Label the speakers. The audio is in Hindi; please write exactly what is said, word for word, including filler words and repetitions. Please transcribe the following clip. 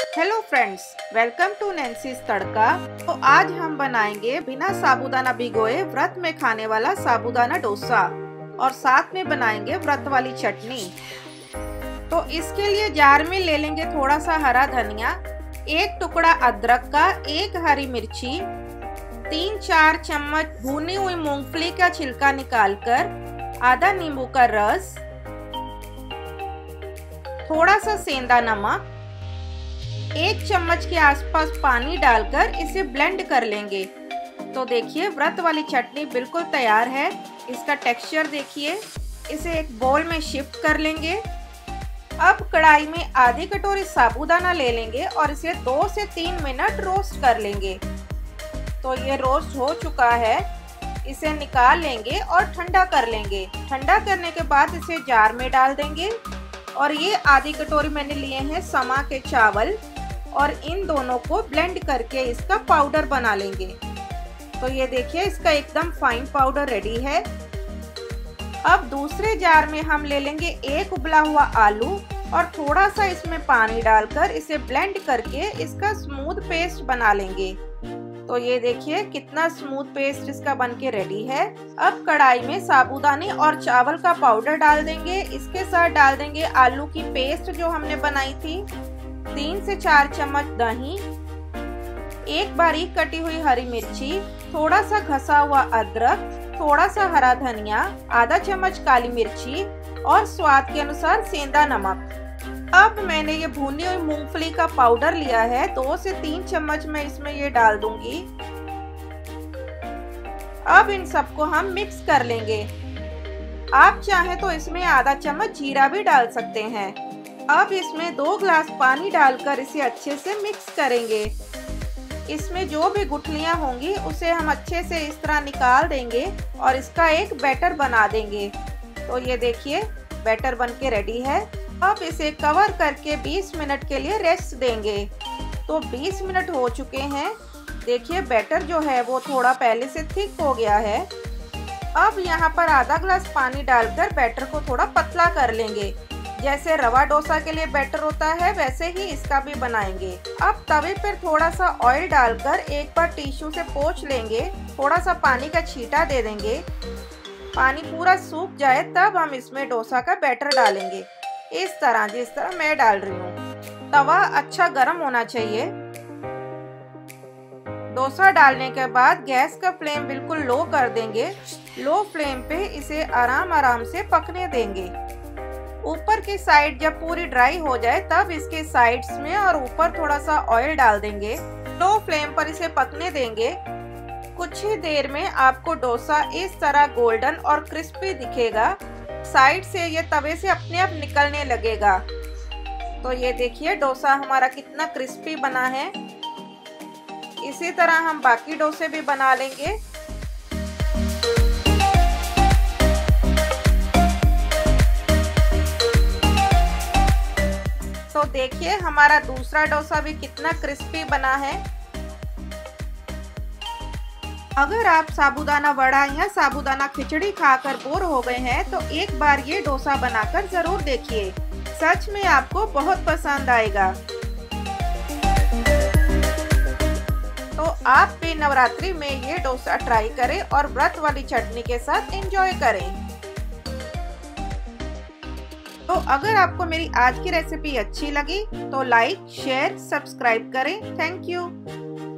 Speaker 1: Hello friends, welcome to Nancy's Tadka. तो आज हम बनाएंगे बिना साबूदाना भिगोए व्रत में खाने वाला साबूदाना डोसा और साथ में बनाएंगे व्रत वाली चटनी। तो इसके लिए जार में ले लेंगे थोड़ा सा हरा धनिया, एक टुकड़ा अदरक का, एक हरी मिर्ची, तीन चार चम्मच भुनी हुई मूंगफली का छिलका निकालकर, आधा नींबू का रस, थोड़ा सा सेंधा नमक, एक चम्मच के आसपास पानी डालकर इसे ब्लेंड कर लेंगे। तो देखिए व्रत वाली चटनी बिल्कुल तैयार है। इसका टेक्सचर देखिए। इसे एक बोल में शिफ्ट कर लेंगे। अब कढ़ाई में आधी कटोरी साबूदाना ले लेंगे और इसे दो से तीन मिनट रोस्ट कर लेंगे। तो ये रोस्ट हो चुका है, इसे निकाल लेंगे और ठंडा कर लेंगे। ठंडा करने के बाद इसे जार में डाल देंगे। और ये आधी कटोरी मैंने लिए हैं समा के चावल और इन दोनों को ब्लेंड करके इसका पाउडर बना लेंगे। तो ये देखिए इसका एकदम फाइन पाउडर रेडी है। अब दूसरे जार में हम ले लेंगे एक उबला हुआ आलू और थोड़ा सा इसमें पानी डालकर इसे ब्लेंड करके इसका स्मूथ पेस्ट बना लेंगे। तो ये देखिए कितना स्मूथ पेस्ट इसका बनके रेडी है। अब कढ़ाई में साबूदाने और चावल का पाउडर डाल देंगे। इसके साथ डाल देंगे आलू की पेस्ट जो हमने बनाई थी, तीन से चार चम्मच दही, एक बारीक कटी हुई हरी मिर्ची, थोड़ा सा घसा हुआ अदरक, थोड़ा सा हरा धनिया, आधा चम्मच काली मिर्ची और स्वाद के अनुसार सेंधा नमक। अब मैंने ये भुनी हुई मूंगफली का पाउडर लिया है, दो से तीन चम्मच मैं इसमें ये डाल दूंगी। अब इन सबको हम मिक्स कर लेंगे। आप चाहें तो इसमें आधा चम्मच जीरा भी डाल सकते हैं। अब इसमें दो ग्लास पानी डालकर इसे अच्छे से मिक्स करेंगे। इसमें जो भी गुठलियां होंगी उसे हम अच्छे से इस तरह निकाल देंगे और इसका एक बैटर बना देंगे। तो ये देखिए बैटर बनके रेडी है। अब इसे कवर करके बीस मिनट के लिए रेस्ट देंगे। तो बीस मिनट हो चुके हैं। देखिए बैटर जो है वो थोड़ा पहले से थिक हो गया है। अब यहाँ पर आधा ग्लास पानी डालकर बैटर को थोड़ा पतला कर लेंगे। जैसे रवा डोसा के लिए बैटर होता है वैसे ही इसका भी बनाएंगे। अब तवे पर थोड़ा सा ऑयल डालकर एक बार टिश्यू से पोंछ लेंगे। थोड़ा सा पानी का छींटा दे देंगे। पानी पूरा सूख जाए तब हम इसमें डोसा का बैटर डालेंगे, इस तरह जिस तरह मैं डाल रही हूँ। तवा अच्छा गर्म होना चाहिए। डोसा डालने के बाद गैस का फ्लेम बिल्कुल लो कर देंगे। लो फ्लेम पे इसे आराम आराम से पकने देंगे। ऊपर की साइड जब पूरी ड्राई हो जाए तब इसके साइड्स में और ऊपर थोड़ा सा ऑयल डाल देंगे। लो फ्लेम पर इसे पकने देंगे। कुछ ही देर में आपको डोसा इस तरह गोल्डन और क्रिस्पी दिखेगा। साइड से ये तवे से अपने आप निकलने लगेगा। तो ये देखिए डोसा हमारा कितना क्रिस्पी बना है। इसी तरह हम बाकी डोसे भी बना लेंगे। तो देखिए हमारा दूसरा डोसा भी कितना क्रिस्पी बना है। अगर आप साबूदाना वड़ा या साबूदाना खिचड़ी खाकर बोर हो गए हैं तो एक बार ये डोसा बनाकर जरूर देखिए। सच में आपको बहुत पसंद आएगा। तो आप भी नवरात्रि में ये डोसा ट्राई करें और व्रत वाली चटनी के साथ एंजॉय करें। तो अगर आपको मेरी आज की रेसिपी अच्छी लगी तो लाइक, शेयर, सब्सक्राइब करें। Thank you.